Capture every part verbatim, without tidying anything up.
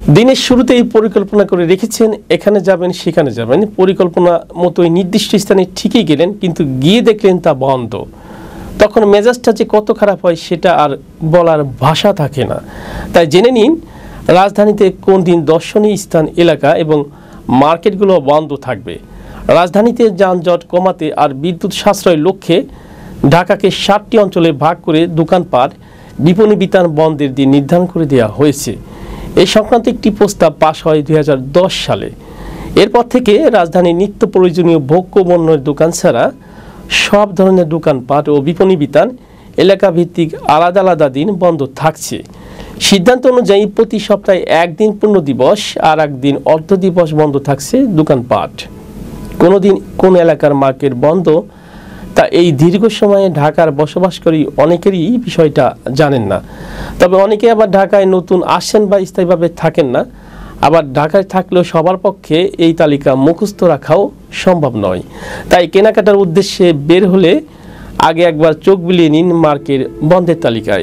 দিনের শুরুতেই পরিকল্পনা করে রেখেছেন এখানে যাবেন সেখানে যাবেন, পরিকল্পনা মতোই নির্দিষ্ট স্থানে ঠিকই গেলেন, কিন্তু গিয়ে দেখলেন তা বন্ধ। তখন মেজাজটা যে কত খারাপ হয় সেটা আর বলার ভাষা থাকে না। তাই জেনে নিন রাজধানীতে কোন দিন দর্শনীয় স্থান, এলাকা এবং মার্কেটগুলো বন্ধ থাকবে। রাজধানীতে যানজট কমাতে আর বিদ্যুৎ সাশ্রয়ের লক্ষ্যে ঢাকাকে ষাটটি অঞ্চলে ভাগ করে দোকানপাট, বিপণী বিতান বন্ধের দিন নির্ধারণ করে দেওয়া হয়েছে। এই সংক্রান্ত একটি প্রস্তাব পাশ হয় দুই হাজার দশ সালে। এরপর থেকে রাজধানীর নিত্য প্রয়োজনীয় ভোগ্য পণ্যের দোকান ছাড়া সব ধরনের দোকানপাট ও বিপণী বিতান এলাকা ভিত্তিক আলাদা আলাদা দিন বন্ধ থাকছে। সিদ্ধান্ত অনুযায়ী প্রতি সপ্তাহে একদিন পূর্ণ দিবস আর একদিন অর্ধ দিবস বন্ধ থাকছে দোকানপাট। কোনো দিন কোন এলাকার মার্কেট বন্ধ তা এই দীর্ঘ সময়ে ঢাকার বসবাসকারী অনেকেরই বিষয়টা জানেন না। তবে অনেকে আবার ঢাকায় নতুন আসেন বা স্থায়ীভাবে থাকেন না। আবার ঢাকায় থাকলেও সবার পক্ষে এই তালিকা মুখস্থ রাখাও সম্ভব নয়। তাই কেনাকাটার উদ্দেশ্যে বের হলে আগে একবার চোখ বুলিয়ে নিন মার্কেট বন্ধের তালিকায়।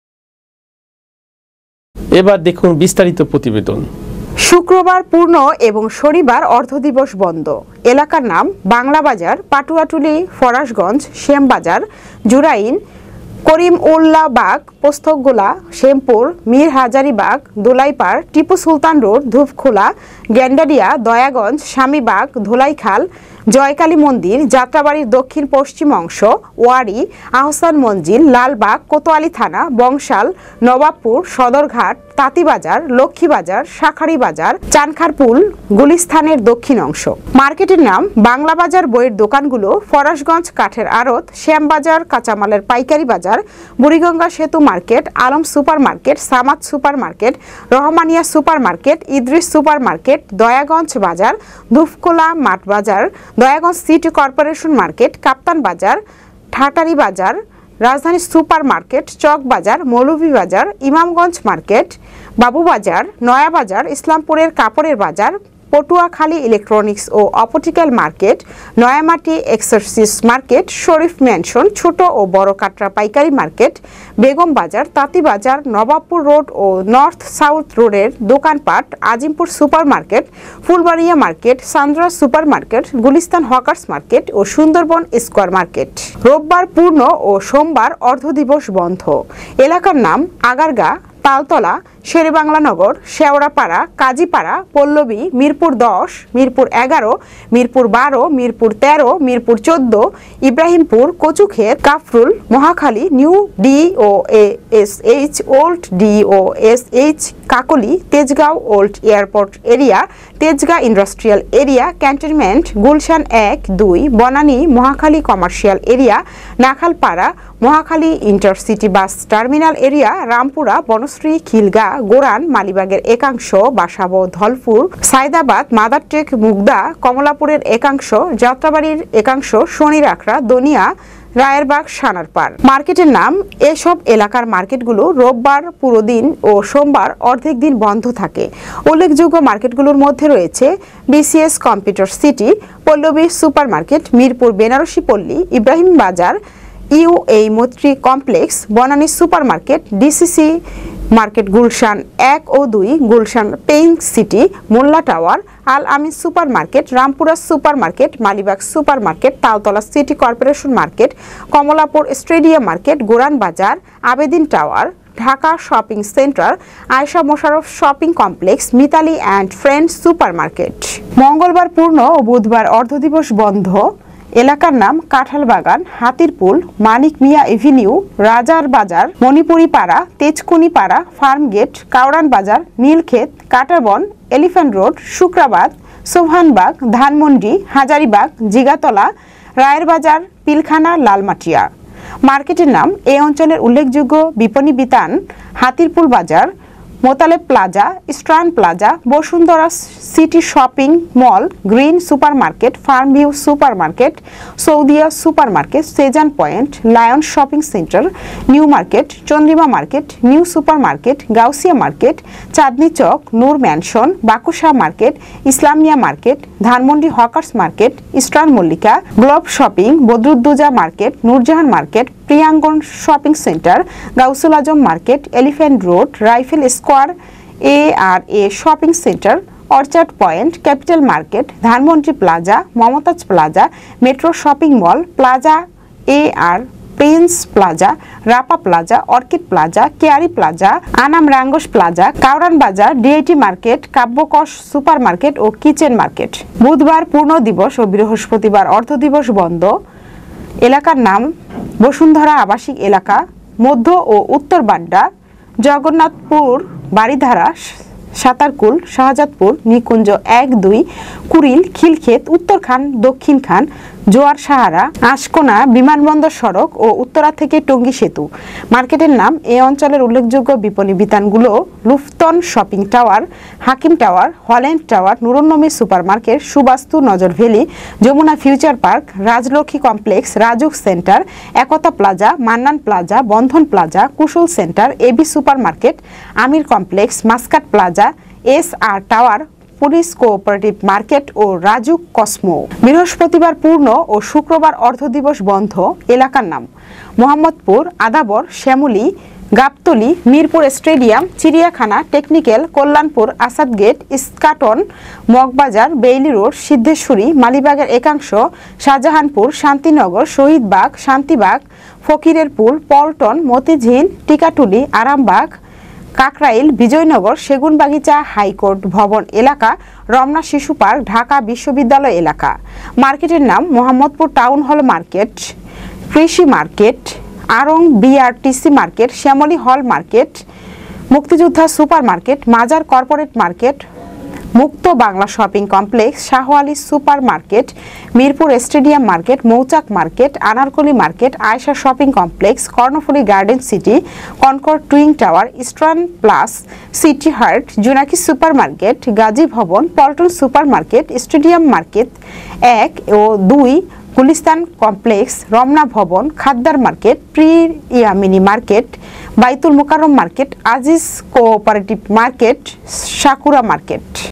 এবার দেখুন বিস্তারিত প্রতিবেদন। শুক্রবার পূর্ণ এবং শনিবার অর্ধদিবস বন্ধ। এলাকার নাম বাংলা বাজার, পাটুয়াটুলি, ফরাসগঞ্জ, শ্যামবাজার, জুরাইন, করিমউল্লাহবাগ, পোস্তকগোলা, শ্যামপুর, মীর হাজারীবাগ, দোলাইপাড়, টিপু সুলতান রোড, ধূপখোলা, গেন্ডারিয়া, দয়াগঞ্জ, স্বামীবাগ, ধোলাইখাল, জয়কালী মন্দির, যাত্রাবাড়ির দক্ষিণ পশ্চিম অংশ, ওয়ারি, আহসান মঞ্জিল, লালবাগ, কোতোয়ালি থানা, বংশাল, নবাবপুর, সদরঘাট, তাঁতিবাজার, লক্ষ্মীবাজার, শাখারি বাজার, চানখারপুল, গুলিস্তানের দক্ষিণ অংশ। মার্কেটের নাম বাংলা বাজার। বইয়ের দোকানগুলো ফরাসগঞ্জ কাঠের আড়ত, শ্যামবাজার কাঁচামালের পাইকারি বাজার, বুড়িগঙ্গা সেতু market, Alam super market, Samad super market, Rahmania super market, Idris super market, Dayaganj Bazar, Dhupkhola মাঠ Bazar, Dayaganj city corporation market, Kaptan Bazar, Thatari বাজার, রাজধানী সুপার মার্কেট, চক বাজার, মৌলভী বাজার, ইমামগঞ্জ মার্কেট, বাবুবাজার, নয়াবাজার, ইসলামপুরের কাপড়ের বাজার, পটুয়াখালী ইলেকট্রনিক্স ও optical market, Nayamati exercise market, Sharif mansion, ছোট ও বড় কাটরা পাইকারি মার্কেট, বেগম বাজার, তাঁতিবাজার, নবাবপুর রোড ও নর্থ সাউথ রোডের দোকানপাট, Azimpur super market, Fulbaria market, Sandra super market, Gulistan hawkers market ও সুন্দরবন স্কোয়ার মার্কেট। রোববার পূর্ণ ও সোমবার অর্ধদিবস বন্ধ। এলাকার নাম আগারগা, তালতলা, শেরেবাংলানগর, শেওড়াপাড়া, কাজীপাড়া, পল্লবী, মিরপুর দশ, মিরপুর এগারো, মিরপুর বারো, মিরপুর তেরো, মিরপুর চোদ্দ, Ibrahimpur, Kachukhet, Kafrul, Mohakhali, new D O S H, old D O S H, Kakoli, Tejgaon old airport area, Tejgaon industrial area, cantonment, Gulshan এক দুই, Banani, Mohakhali commercial area, Nakhalpara, Mohakhali intercity bus terminal area, Rampura, Banasree, Khilgaon, Goran, মালিবাগের একাংশ, বাসাবো, ধলপুর, সায়দাবাদ, মাদারটেক, মুগদা, কমলাপুরের একাংশ, যাত্রাবাড়ির একাংশ, শনিরাখড়া, দনিয়া, রায়েরবাগ, সানারপাড়। মার্কেটের নাম। এসব এলাকার মার্কেটগুলো রোববার পুরো দিন ও সোমবার অর্ধেক দিন বন্ধ থাকে। উল্লেখযোগ্য মার্কেটগুলোর মধ্যে রয়েছে BCS computer city, Pallabi super market, Mirpur Benarasi Palli, Ibrahim Bazar, UAE Maitree complex, Banani super market, DCC market Gulshan এক ও দুই, Gulshan pink city, Molla tower, Al Amin super market, Rampura super market, Malibagh super market, Taltola city corporation market, Kamalapur stadium market, Goran Bazar, Abedin tower, Dhaka shopping centre, Ayesha Musharraf shopping complex, Mitali and friends super market. মঙ্গলবার পূর্ণ ও বুধবার অর্ধদিবস বন্ধ। এলাকার নাম Kathalbagan, Hatirpul, Manik Mia avenue, Rajar Bazar, Manipuri Para, Tejkuni Para, Farmgate, Kawran Bazar, Nilkhet, Katabon, elephant road, Sukrabad, Sobhanbag, Dhanmondi, Hazaribagh, Jigatola, Rayer Bazar, Pilkhana, Lalmatia. মার্কেটের নাম। এই অঞ্চলের উল্লেখযোগ্য বিপণী বিতান হাতিরপুল বাজার, মোতালেব প্লাজা, স্ট্রান plaza, Bashundhara city shopping mall, green super market, farm view super market, Saudia super market, Sezan point, lion shopping centre, new market, Chandrima market, new super market, Gausia market, Chandni Chawk, Noor mansion, Bakusha market, Islamia market, Dhanmondi hawkers market, eastern Mallika, globe shopping, Badruddoza market, Noorjahan market, Priyangan shopping centre, Gausul Azam market, elephant road, rifle square, A R A shopping centre, orchard point, capital market, Dhanmondi plaza, Momtaz plaza, metro shopping mall, plaza A R, prince plaza, Rapa plaza, orchid plaza, Keari plaza, Anam Rangs plaza, Kawran Bazar, DIT market, Kabyakosh super market ও kitchen market. বুধবার পূর্ণ দিবস ও বৃহস্পতিবার অর্ধ দিবস বন্ধ। এলাকার নাম বসুন্ধরা আবাসিক এলাকা, মধ্য ও উত্তর বাড্ডা, জগন্নাথপুর, বাড়িধারা, সাতারকুল, শাহজাদপুর, নিকুঞ্জ এক দুই, কুড়িল, খিলক্ষেত, উত্তরখান, দক্ষিণখান, জোয়ার সাহারা, আশকোনা, বিমানবন্দর সড়ক ও উত্তরা থেকে টঙ্গী সেতু। মার্কেটের নাম এই অঞ্চলের উল্লেখযোগ্য বিপণী বিতানগুলো লুফতন shopping tower, Hakim tower, Holland tower, Nurunnabi super market, Subastu Nazar valley, Jamuna future park, Rajlakshmi complex, RAJUK centre, Ekata plaza, Mannan plaza, Bandhan plaza, Kushal centre, AB super market, Amir complex, Muscat plaza, S R tower, police cooperative market ও রাজুক কসমো। বৃহস্পতিবার পূর্ণ ও শুক্রবার অর্ধ দিবস বন্ধ। এলাকার নাম মোহাম্মদপুর, আদাবর, শ্যামলী, গাবতলী, মিরপুর স্টেডিয়াম, চিড়িয়াখানা, technical, Kalyanpur, Asad gate, Eskaton, Moghbazar, Bailey road, Siddheshwari, মালিবাগের একাংশ, শাহজাহানপুর, শান্তিনগর, শহীদবাগ, শান্তিবাগ, ফকিরের পুল, পল্টন, মতিঝিল, টিকাটুলি, আরামবাগ, কাকরাইল, বিজয়নগর, সেগুনবাগিচা, হাইকোর্ট ভবন এলাকা, রমনা শিশু পার্ক, ঢাকা বিশ্ববিদ্যালয় এলাকা। মার্কেটের নাম মোহাম্মদপুর টাউন হল মার্কেট, কৃষি market, Aarong BRTC market, Shyamoli hall market, মুক্তিযোদ্ধা সুপার মার্কেট, মাজার corporate market, Mukto Bangla shopping complex, Shahwali super market, Mirpur stadium market, Mouchak market, Anarkali market, Ayesha shopping complex, Karnaphuli garden city, Concord twin tower, eastern plus, city heart, Jonaki super market, Gazi ভবন, Paltan super market, stadium market এক ও দুই, Gulistan complex, Ramna ভবন, Khaddar market, Priya mini market, Baitul Mukarram market, Aziz cooperative market, Sakura market.